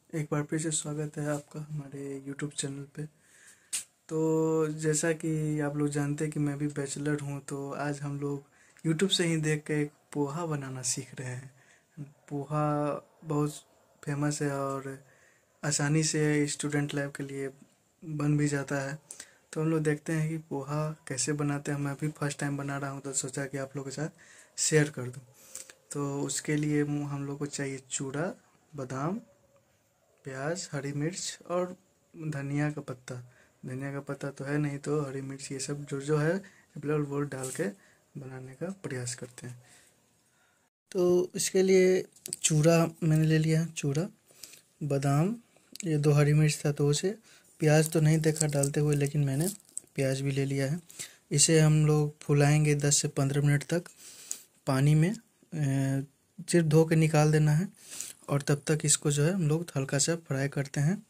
एक बार फिर से स्वागत है आपका हमारे YouTube चैनल पे। तो जैसा कि आप लोग जानते हैं कि मैं भी बैचलर हूँ, तो आज हम लोग YouTube से ही देख के एक पोहा बनाना सीख रहे हैं। पोहा बहुत फेमस है और आसानी से स्टूडेंट लाइफ के लिए बन भी जाता है। तो हम लोग देखते हैं कि पोहा कैसे बनाते हैं। मैं भी फर्स्ट टाइम बना रहा हूँ, तो सोचा कि आप लोगों के साथ शेयर कर दूँ। तो उसके लिए हम लोग को चाहिए चूड़ा, बादाम, प्याज, हरी मिर्च और धनिया का पत्ता। धनिया का पत्ता तो है नहीं, तो हरी मिर्च, ये सब जो है अवेलेबल वो डाल के बनाने का प्रयास करते हैं। तो इसके लिए चूड़ा मैंने ले लिया, चूड़ा, बादाम, ये 2 हरी मिर्च था तो उसे, प्याज तो नहीं देखा डालते हुए लेकिन मैंने प्याज भी ले लिया है। इसे हम लोग फुलाएंगे 10 से 15 मिनट तक पानी में, सिर्फ धो के निकाल देना है। और तब तक इसको जो है हम लोग हल्का सा फ्राई करते हैं।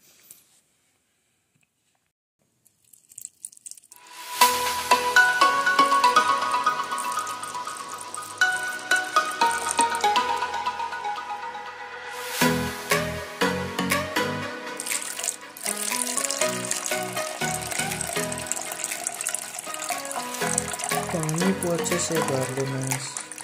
पानी को अच्छे से गार लेना है।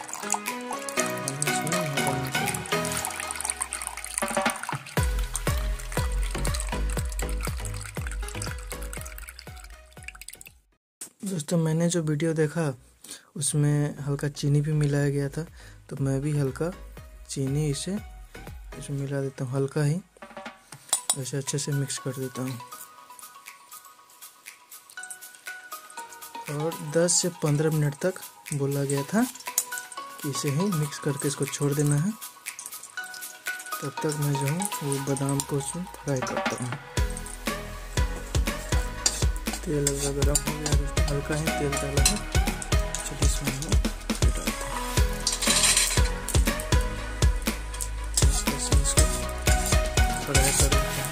दोस्तों, मैंने जो वीडियो देखा उसमें हल्का चीनी भी मिलाया गया था, तो मैं भी हल्का चीनी इसमें मिला देता हूँ। हल्का ही ऐसे अच्छे से मिक्स कर देता हूँ और 10 से 15 मिनट तक बोला गया था कि इसे ही मिक्स करके इसको छोड़ देना है। तब तक मैं जो हूँ वो बादाम को उसमें फ्राई करता हूँ। तेल गरम हो गया, हल्का ही तेल डाला है, चलिए इसमें हम डालते हैं। इसको फ्राई कर देते हैं।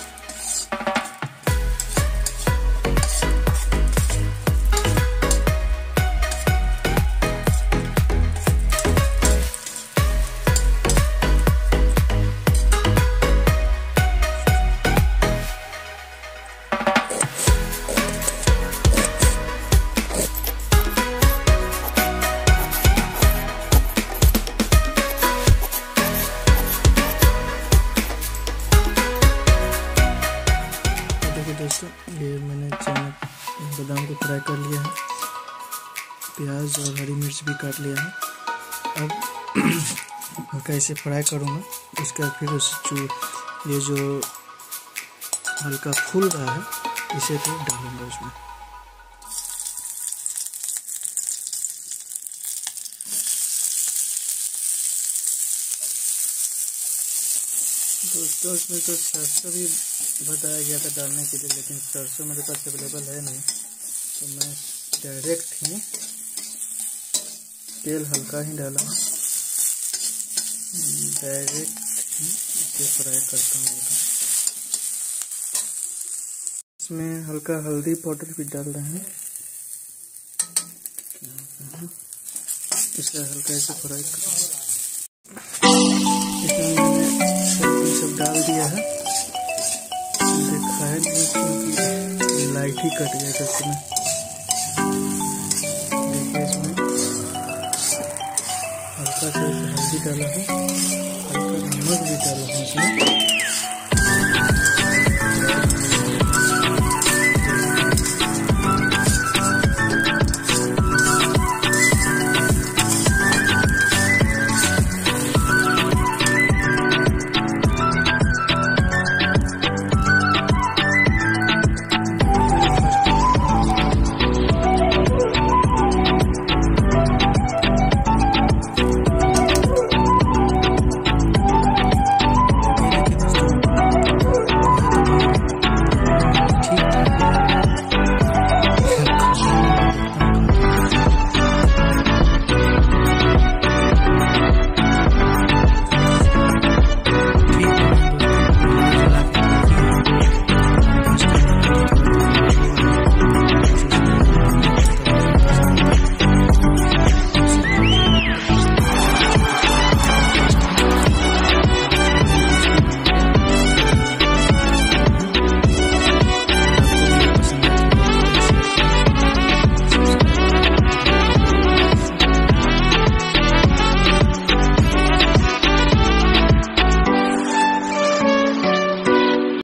दोस्तों, ये मैंने बादाम को फ्राई कर लिया है, प्याज और हरी मिर्च भी काट लिया है। अब हल्का इसे फ्राई करूँगा, उसके बाद फिर ये जो हल्का फूल रहा है इसे फिर डालूंगा उसमें। दोस्तों, इसमें तो सरसों भी बताया गया था डालने के लिए, लेकिन सरसों मेरे पास अवेलेबल है नहीं, तो मैं डायरेक्ट ही तेल हल्का ही डाला, डायरेक्ट ही इसे फ्राई करता हूँ। इसमें हल्का हल्दी पाउडर भी डाल रहे हैं, इसे हल्का से फ्राई कर। इसमें मैंने सब डाल दिया है, देखा है क्योंकि लाइट ही कट गया था इसमें। देखिए इसमें हल्का सा हल्दी डाला है, हल्का नमक भी डाला है इसमें।